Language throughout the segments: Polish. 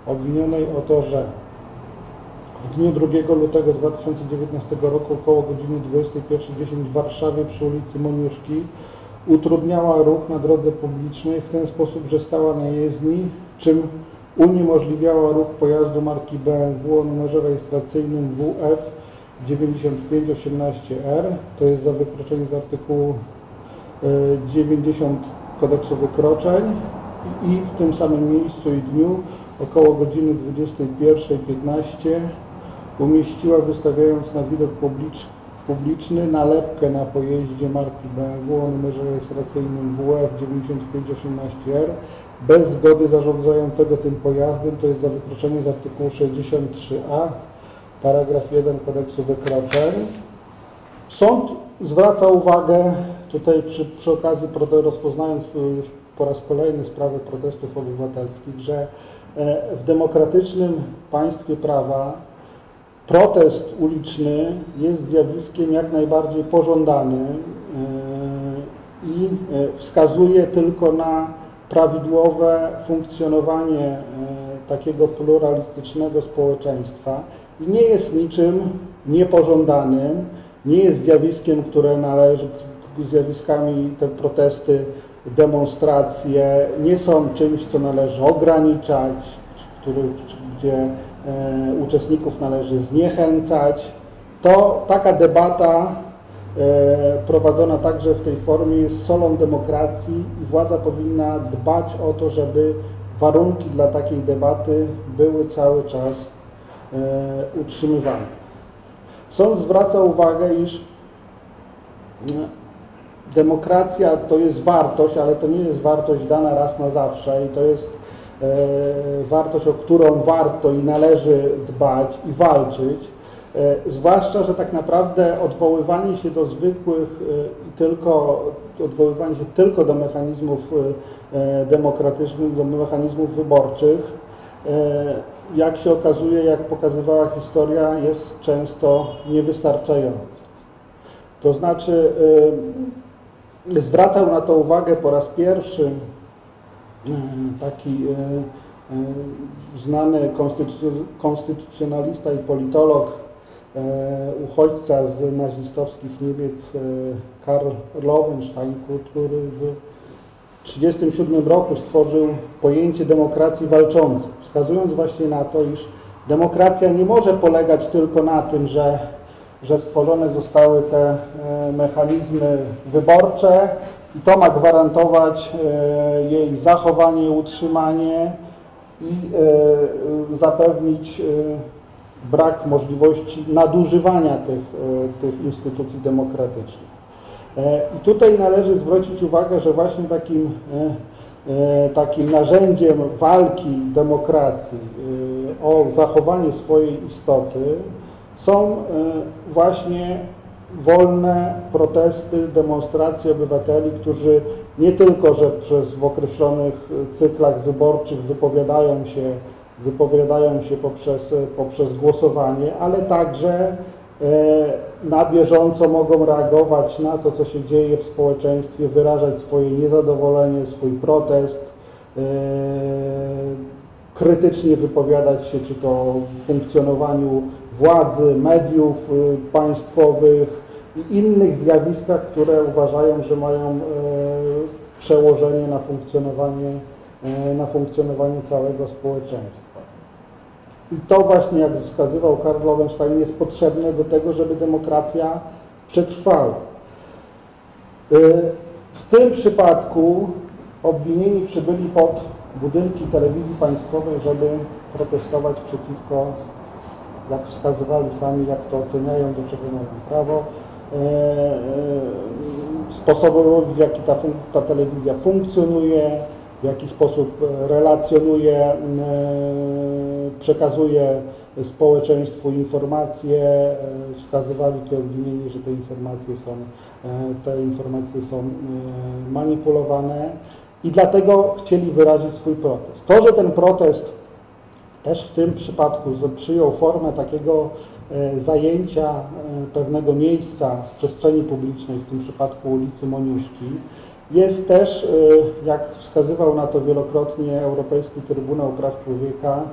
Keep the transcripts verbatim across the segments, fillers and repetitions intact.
obwinionej o to, że w dniu drugiego lutego dwa tysiące dziewiętnastego roku około godziny dwudziestej pierwszej dziesięć w Warszawie przy ulicy Moniuszki utrudniała ruch na drodze publicznej w ten sposób, że stała na jezdni, czym uniemożliwiała ruch pojazdu marki B M W o numerze rejestracyjnym W F dziewięćdziesiąt pięć osiemnaście R, to jest za wykroczenie z artykułu dziewięćdziesiąt kodeksu wykroczeń, i w tym samym miejscu i dniu około godziny dwudziestej pierwszej piętnaście umieściła, wystawiając na widok publicz, publiczny nalepkę na pojeździe marki B M W o numerze rejestracyjnym W F dziewięćdziesiąt pięć osiemnaście R bez zgody zarządzającego tym pojazdem, to jest za wykroczenie z artykułu sześćdziesiąt trzy A, paragraf jeden kodeksu wykroczeń. Sąd zwraca uwagę tutaj przy, przy okazji, rozpoznając już po raz kolejny sprawę protestów obywatelskich, że w demokratycznym państwie prawa protest uliczny jest zjawiskiem jak najbardziej pożądanym i wskazuje tylko na prawidłowe funkcjonowanie takiego pluralistycznego społeczeństwa i nie jest niczym niepożądanym, nie jest zjawiskiem, które należy, zjawiskami te protesty, demonstracje nie są czymś, co należy ograniczać, który, gdzie e, uczestników należy zniechęcać. To taka debata e, prowadzona także w tej formie jest solą demokracji i władza powinna dbać o to, żeby warunki dla takiej debaty były cały czas e, utrzymywane. Sąd zwraca uwagę, iż demokracja to jest wartość, ale to nie jest wartość dana raz na zawsze i to jest e, wartość, o którą warto i należy dbać i walczyć, e, zwłaszcza, że tak naprawdę odwoływanie się do zwykłych e, i tylko odwoływanie się tylko do mechanizmów e, demokratycznych, do mechanizmów wyborczych, e, jak się okazuje, jak pokazywała historia, jest często niewystarczające. To znaczy e, zwracał na to uwagę po raz pierwszy taki znany konstytucjonalista i politolog, uchodźca z nazistowskich Niemiec Karl Lowenstein, który w tysiąc dziewięćset trzydziestym siódmym roku stworzył pojęcie demokracji walczącej, wskazując właśnie na to, iż demokracja nie może polegać tylko na tym, że że stworzone zostały te mechanizmy wyborcze i to ma gwarantować jej zachowanie, utrzymanie i zapewnić brak możliwości nadużywania tych, tych instytucji demokratycznych. I tutaj należy zwrócić uwagę, że właśnie takim, takim narzędziem walki demokracji o zachowanie swojej istoty są właśnie wolne protesty, demonstracje obywateli, którzy nie tylko, że przez w określonych cyklach wyborczych wypowiadają się, wypowiadają się poprzez, poprzez głosowanie, ale także na bieżąco mogą reagować na to, co się dzieje w społeczeństwie, wyrażać swoje niezadowolenie, swój protest, krytycznie wypowiadać się, czy to w funkcjonowaniu władzy, mediów państwowych i innych zjawiskach, które uważają, że mają e, przełożenie na funkcjonowanie, e, na funkcjonowanie całego społeczeństwa. I to właśnie, jak wskazywał Karl Lowenstein, jest potrzebne do tego, żeby demokracja przetrwała. E, w tym przypadku obwinieni przybyli pod budynki telewizji państwowej, żeby protestować przeciwko, jak wskazywali sami, jak to oceniają, do czego mają prawo, e, e, sposobowi, w jaki ta, ta telewizja funkcjonuje, w jaki sposób relacjonuje, e, przekazuje społeczeństwu informacje, e, wskazywali tu obwinieni, że te informacje są, e, te informacje są e, manipulowane i dlatego chcieli wyrazić swój protest. To, że ten protest też w tym przypadku przyjął formę takiego e, zajęcia e, pewnego miejsca w przestrzeni publicznej, w tym przypadku ulicy Moniuszki, jest też, e, jak wskazywał na to wielokrotnie Europejski Trybunał Praw Człowieka,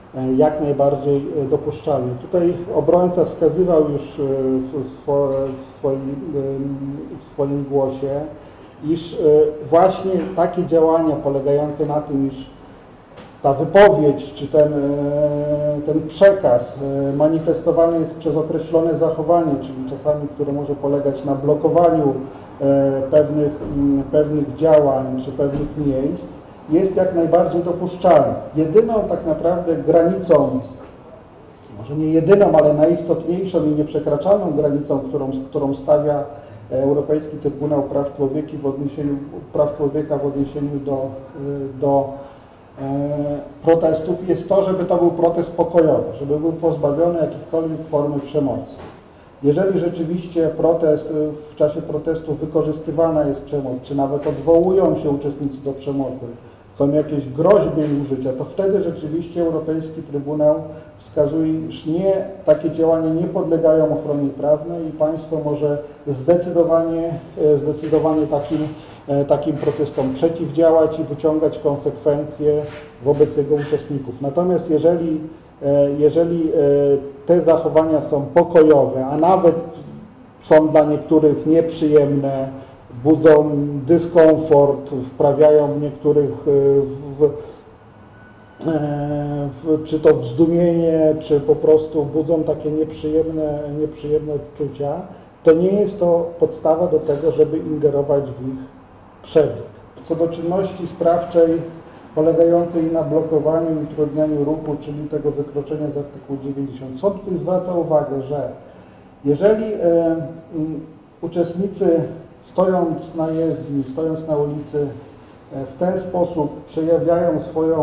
jak najbardziej dopuszczalny. Tutaj obrońca wskazywał już w swoim, w swoim głosie, iż właśnie takie działania polegające na tym, iż ta wypowiedź czy ten, ten przekaz manifestowany jest przez określone zachowanie, czyli czasami, które może polegać na blokowaniu pewnych, pewnych działań czy pewnych miejsc, jest jak najbardziej dopuszczalny. Jedyną tak naprawdę granicą, może nie jedyną, ale najistotniejszą i nieprzekraczalną granicą, którą, którą stawia Europejski Trybunał Praw Człowieka w odniesieniu, praw człowieka w odniesieniu do, do protestów, jest to, żeby to był protest pokojowy, żeby był pozbawiony jakiejkolwiek formy przemocy. Jeżeli rzeczywiście protest, w czasie protestu wykorzystywana jest przemoc, czy nawet odwołują się uczestnicy do przemocy, są jakieś groźby i użycia, to wtedy rzeczywiście Europejski Trybunał wskazuje, iż nie, takie działania nie podlegają ochronie prawnej i państwo może zdecydowanie, zdecydowanie takim, takim protestom przeciwdziałać i wyciągać konsekwencje wobec jego uczestników. Natomiast jeżeli, jeżeli te zachowania są pokojowe, a nawet są dla niektórych nieprzyjemne, budzą dyskomfort, wprawiają niektórych w, w, czy to w zdumienie, czy po prostu budzą takie nieprzyjemne, nieprzyjemne odczucia, to nie jest to podstawa do tego, żeby ingerować w ich przebieg. Co do czynności sprawczej polegającej na blokowaniu i utrudnianiu ruchu, czyli tego wykroczenia z artykułu dziewięćdziesiątego. Sąd tym zwraca uwagę, że jeżeli e, m, uczestnicy stojąc na jezdni, stojąc na ulicy, w ten sposób przejawiają swoją,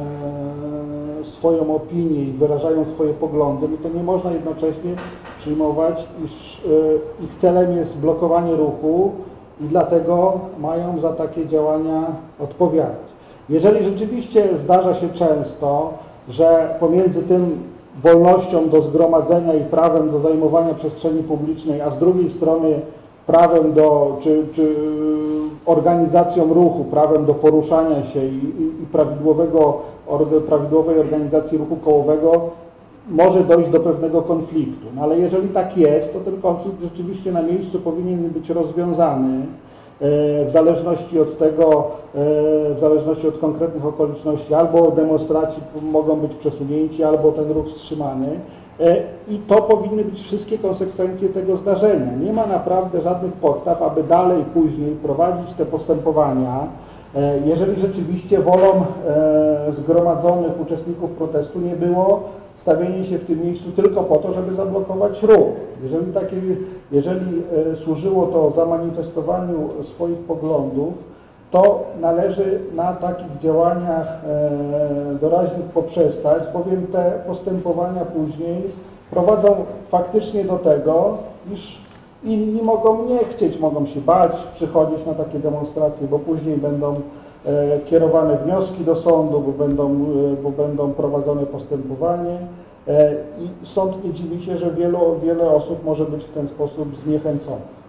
e, swoją opinię i wyrażają swoje poglądy, no to nie można jednocześnie przyjmować, iż e, ich celem jest blokowanie ruchu i dlatego mają za takie działania odpowiadać. Jeżeli rzeczywiście zdarza się często, że pomiędzy tym wolnością do zgromadzenia i prawem do zajmowania przestrzeni publicznej, a z drugiej strony prawem do, czy, czy organizacją ruchu, prawem do poruszania się i, i, i prawidłowego, or, prawidłowej organizacji ruchu kołowego może dojść do pewnego konfliktu. No ale jeżeli tak jest, to ten konflikt rzeczywiście na miejscu powinien być rozwiązany w zależności od tego, w zależności od konkretnych okoliczności, albo demonstraci mogą być przesunięci, albo ten ruch wstrzymany. I to powinny być wszystkie konsekwencje tego zdarzenia. Nie ma naprawdę żadnych podstaw, aby dalej, później prowadzić te postępowania, jeżeli rzeczywiście wolą zgromadzonych uczestników protestu nie było stawienie się w tym miejscu tylko po to, żeby zablokować ruch. Jeżeli, takie, jeżeli służyło to zamanifestowaniu swoich poglądów, to należy na takich działaniach e, doraźnych poprzestać, bowiem te postępowania później prowadzą faktycznie do tego, iż inni mogą nie chcieć, mogą się bać przychodzić na takie demonstracje, bo później będą e, kierowane wnioski do sądu, bo będą, e, bo będą prowadzone postępowanie e, i sąd nie dziwi się, że wielu, wiele osób może być w ten sposób zniechęconych.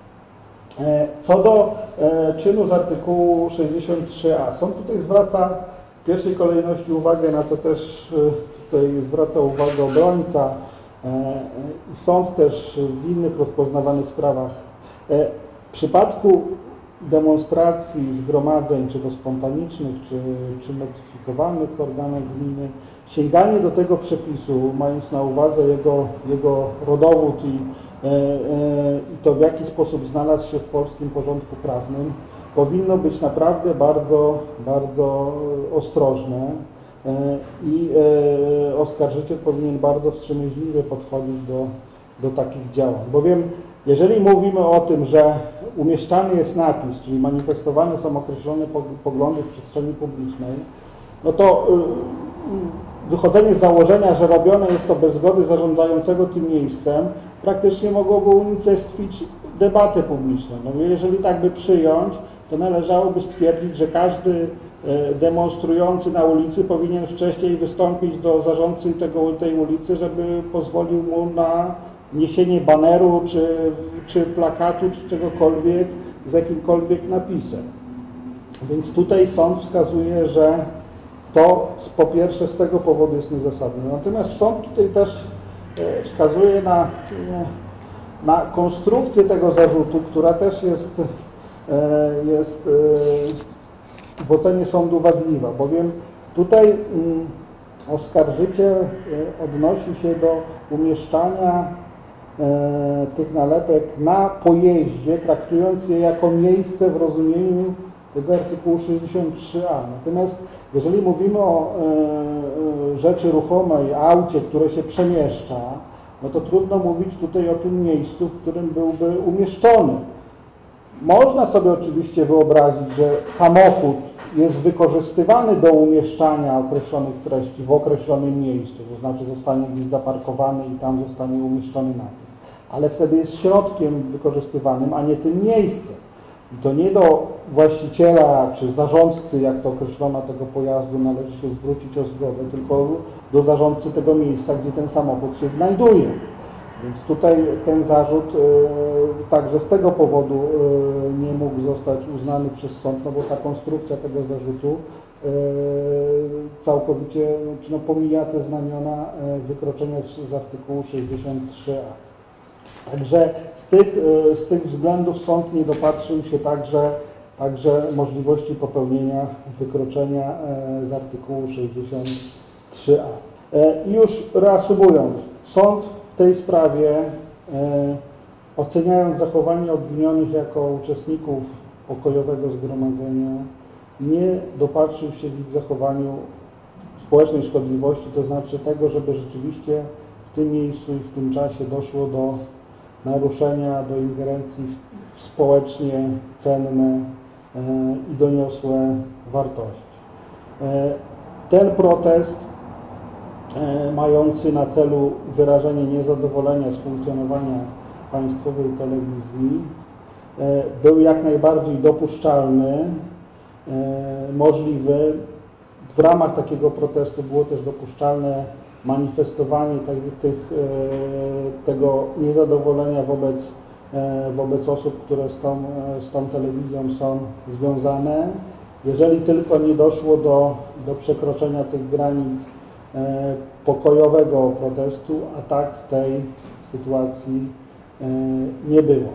Co do e, czynu z artykułu sześćdziesiąt trzy a, sąd tutaj zwraca w pierwszej kolejności uwagę, na to też e, tutaj zwraca uwagę obrońca i e, sąd też w innych rozpoznawanych sprawach. E, w przypadku demonstracji, zgromadzeń, czy to spontanicznych, czy, czy notyfikowanych organem gminy, sięganie do tego przepisu, mając na uwadze jego, jego rodowód i i to w jaki sposób znalazł się w polskim porządku prawnym, powinno być naprawdę bardzo, bardzo ostrożne i oskarżyciel powinien bardzo wstrzemięźliwie podchodzić do, do takich działań. Bowiem jeżeli mówimy o tym, że umieszczany jest napis, czyli manifestowane są określone poglądy w przestrzeni publicznej, no to wychodzenie z założenia, że robione jest to bez zgody zarządzającego tym miejscem, praktycznie mogłoby unicestwić debatę publiczną. No, jeżeli tak by przyjąć, to należałoby stwierdzić, że każdy demonstrujący na ulicy powinien wcześniej wystąpić do zarządcy tego, tej ulicy, żeby pozwolił mu na niesienie baneru, czy, czy plakatu, czy czegokolwiek z jakimkolwiek napisem. Więc tutaj sąd wskazuje, że to po pierwsze z tego powodu jest niezasadne. Natomiast sąd tutaj też wskazuje na, na konstrukcję tego zarzutu, która też jest, jest w ocenie sądu wadliwa, bowiem tutaj oskarżyciel odnosi się do umieszczania tych nalepek na pojeździe, traktując je jako miejsce w rozumieniu tego artykułu sześćdziesiąt trzy a. Natomiast jeżeli mówimy o e, rzeczy ruchomej, aucie, które się przemieszcza, no to trudno mówić tutaj o tym miejscu, w którym byłby umieszczony. Można sobie oczywiście wyobrazić, że samochód jest wykorzystywany do umieszczania określonych treści w określonym miejscu, to znaczy zostanie gdzieś zaparkowany i tam zostanie umieszczony napis. Ale wtedy jest środkiem wykorzystywanym, a nie tym miejscem. I to nie do właściciela czy zarządcy, jak to określono, tego pojazdu należy się zwrócić o zgodę, tylko do zarządcy tego miejsca, gdzie ten samochód się znajduje. Więc tutaj ten zarzut y, także z tego powodu y, nie mógł zostać uznany przez sąd, no bo ta konstrukcja tego zarzutu y, całkowicie no, pomija te znamiona y, wykroczenia z, z artykułu sześćdziesiąt trzy a. Także z tych, y, z tych względów sąd nie dopatrzył się także, także możliwości popełnienia wykroczenia y, z artykułu sześćdziesiąt trzy a. Y, I już reasumując, sąd w tej sprawie, e, oceniając zachowanie obwinionych jako uczestników pokojowego zgromadzenia, nie dopatrzył się w ich zachowaniu społecznej szkodliwości, to znaczy tego, żeby rzeczywiście w tym miejscu i w tym czasie doszło do naruszenia, do ingerencji w, w społecznie cenne e, i doniosłe wartości. E, ten protest mający na celu wyrażenie niezadowolenia z funkcjonowania państwowej telewizji był jak najbardziej dopuszczalny, możliwy. W ramach takiego protestu było też dopuszczalne manifestowanie tych, tego niezadowolenia wobec, wobec osób, które z tą, z tą telewizją są związane. Jeżeli tylko nie doszło do, do przekroczenia tych granic pokojowego protestu, a tak w tej sytuacji nie było.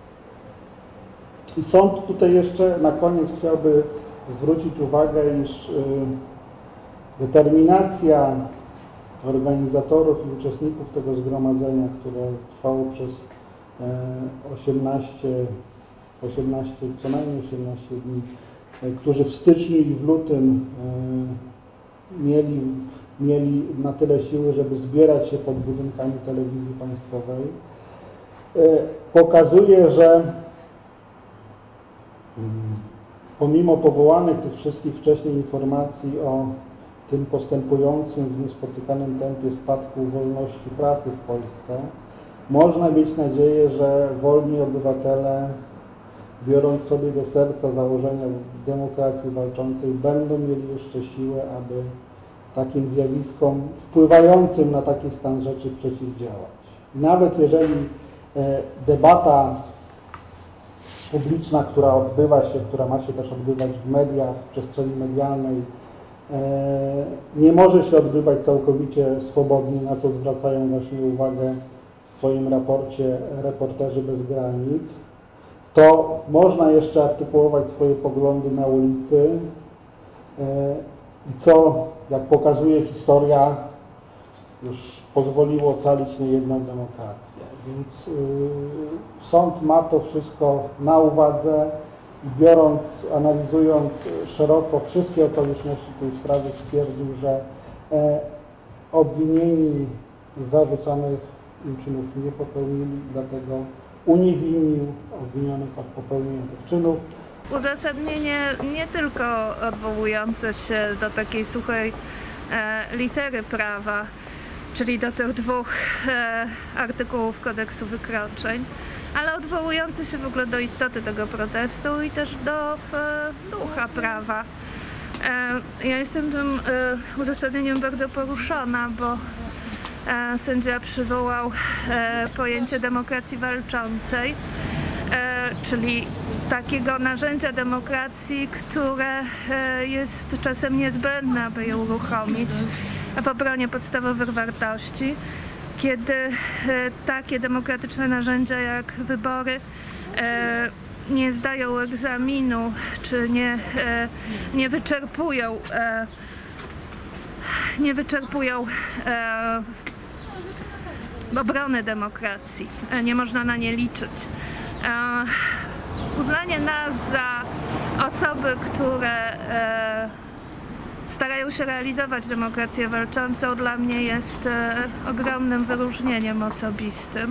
I sąd tutaj jeszcze na koniec chciałby zwrócić uwagę, iż determinacja organizatorów i uczestników tego zgromadzenia, które trwało przez osiemnaście, osiemnaście, co najmniej osiemnaście dni, którzy w styczniu i w lutym mieli mieli na tyle siły, żeby zbierać się pod budynkami telewizji państwowej, pokazuje, że pomimo powołanych tych wszystkich wcześniej informacji o tym postępującym w niespotykanym tempie spadku wolności prasy w Polsce, można mieć nadzieję, że wolni obywatele, biorąc sobie do serca założenia demokracji walczącej, będą mieli jeszcze siłę, aby takim zjawiskom wpływającym na taki stan rzeczy przeciwdziałać. Nawet jeżeli e, debata publiczna, która odbywa się, która ma się też odbywać w mediach, w przestrzeni medialnej, e, nie może się odbywać całkowicie swobodnie, na co zwracają właśnie uwagę w swoim raporcie Reporterzy bez granic, to można jeszcze artykułować swoje poglądy na ulicy, e, co, jak pokazuje historia, już pozwoliło ocalić niejedną demokrację. Więc yy, sąd ma to wszystko na uwadze i biorąc, analizując szeroko wszystkie okoliczności tej sprawy, stwierdził, że e, obwinieni zarzucanych im czynów nie popełnili, dlatego uniewinnił obwinionych od popełnienia tych czynów. Uzasadnienie nie tylko odwołujące się do takiej suchej e, litery prawa, czyli do tych dwóch e, artykułów kodeksu wykroczeń, ale odwołujące się w ogóle do istoty tego protestu i też do e, ducha prawa. E, ja jestem tym e, uzasadnieniem bardzo poruszona, bo e, sędzia przywołał e, pojęcie demokracji walczącej, e, czyli takiego narzędzia demokracji, które jest czasem niezbędne, aby je uruchomić w obronie podstawowych wartości, kiedy takie demokratyczne narzędzia jak wybory nie zdają egzaminu, czy nie, nie wyczerpują nie wyczerpują obrony demokracji. Nie można na nie liczyć. Uznanie nas za osoby, które starają się realizować demokrację walczącą, dla mnie jest ogromnym wyróżnieniem osobistym.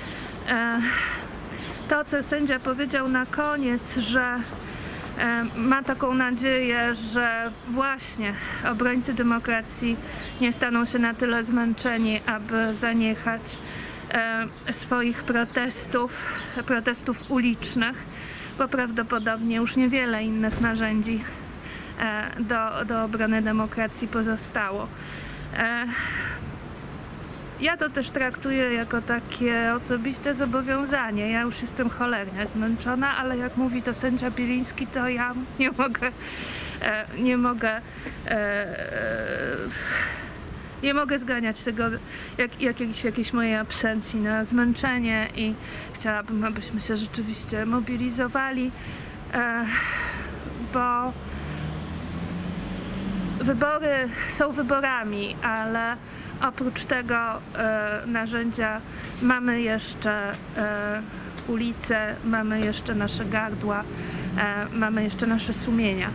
To, co sędzia powiedział na koniec, że ma taką nadzieję, że właśnie obrońcy demokracji nie staną się na tyle zmęczeni, aby zaniechać swoich protestów, protestów ulicznych, bo prawdopodobnie już niewiele innych narzędzi do, do obrony demokracji pozostało. Ja to też traktuję jako takie osobiste zobowiązanie. Ja już jestem cholernie zmęczona, ale jak mówi to sędzia Biliński, to ja nie mogę, nie mogę, nie mogę zganiać tego jak, jakiejś, jakiejś mojej absencji na zmęczenie i chciałabym, abyśmy się rzeczywiście mobilizowali, bo wybory są wyborami, ale oprócz tego e, narzędzia mamy jeszcze e, ulice, mamy jeszcze nasze gardła, e, mamy jeszcze nasze sumienia.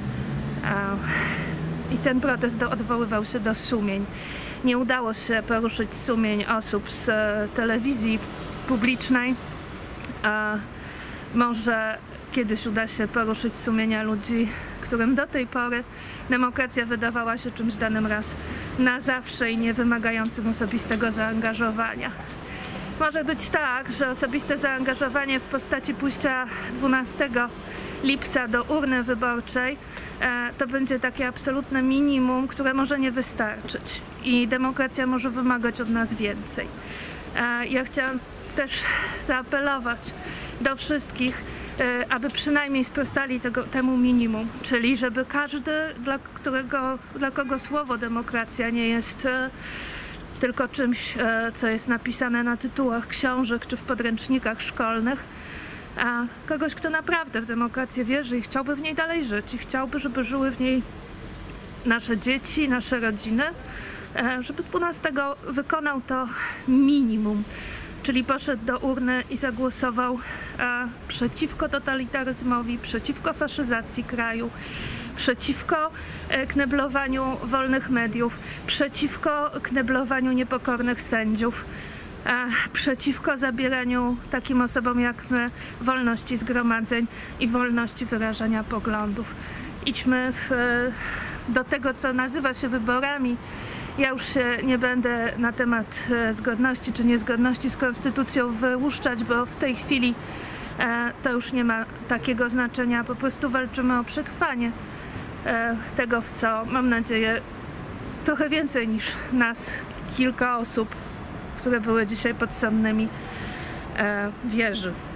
E, I ten protest do, odwoływał się do sumień. Nie udało się poruszyć sumień osób z e, telewizji publicznej. E, może kiedyś uda się poruszyć sumienia ludzi, którym do tej pory demokracja wydawała się czymś danym raz na zawsze i nie wymagającym osobistego zaangażowania. Może być tak, że osobiste zaangażowanie w postaci pójścia dwunastego lipca do urny wyborczej e, to będzie takie absolutne minimum, które może nie wystarczyć i demokracja może wymagać od nas więcej. E, ja chciałam też zaapelować do wszystkich, aby przynajmniej sprostali tego, temu minimum, czyli żeby każdy, dla, którego, dla kogo słowo demokracja nie jest tylko czymś, co jest napisane na tytułach książek czy w podręcznikach szkolnych, a kogoś, kto naprawdę w demokrację wierzy i chciałby w niej dalej żyć i chciałby, żeby żyły w niej nasze dzieci, nasze rodziny, żeby dwunastego wykonał to minimum. Czyli poszedł do urny i zagłosował e, przeciwko totalitaryzmowi, przeciwko faszyzacji kraju, przeciwko e, kneblowaniu wolnych mediów, przeciwko kneblowaniu niepokornych sędziów, e, przeciwko zabieraniu takim osobom jak my wolności zgromadzeń i wolności wyrażania poglądów. Idźmy w, e, do tego, co nazywa się wyborami. Ja już się nie będę na temat zgodności czy niezgodności z konstytucją wyłuszczać, bo w tej chwili to już nie ma takiego znaczenia. Po prostu walczymy o przetrwanie tego, w co, mam nadzieję, trochę więcej niż nas, kilka osób, które były dzisiaj podsądnymi, wierzy.